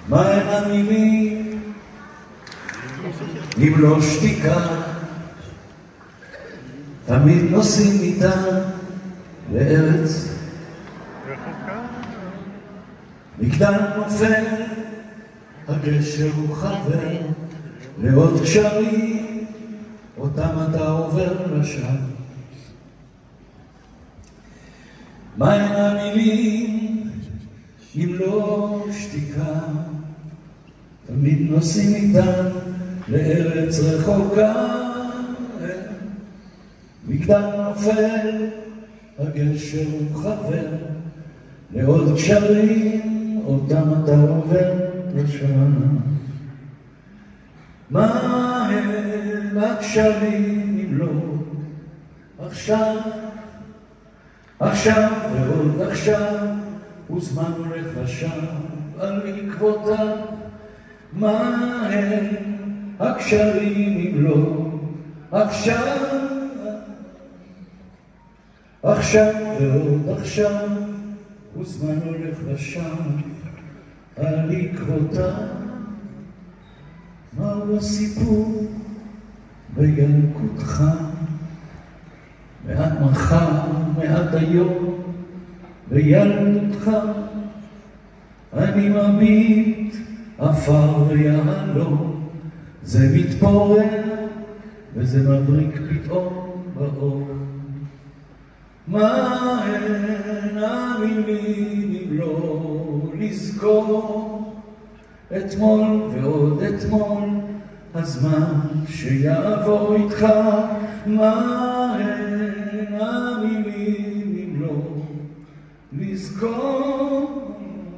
מה הן המילים אם לא שתיקה? תמיד נוסעים איתם לארץ מגדל נופל, הגשר הוא חבר לעוד קשרים אותם אתה עובר לשם. מה הן המילים אם לא שתיקה? תמיד נוסעים איתם לארץ רחוקה, מגדל נופל, הגשר הוא חבר לעוד קשרים אותם אתה עובר לשם. מה הם הקשרים אם לא עכשיו, עכשיו ועוד עכשיו, וזמן הולך ושב על עקבותיו. מה הם הקשרים אם לא עכשיו, עכשיו ועוד עכשיו, וזמן הולך ושב על עקבותיו. מהו הסיפור בילקותך? מעט מחר, מעט היום, בילדותך אני מביט עפר ויהלום, זה מתפורר וזה מבריק פתאום באור. מה הן המילים אם לא לזכור אתמול ועוד אתמול, הזמן שיעבור איתך? מה הן המילים אם לא לזכור?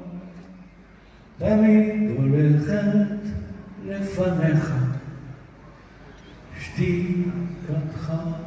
תמיד הולכת לפניך שתיקתך.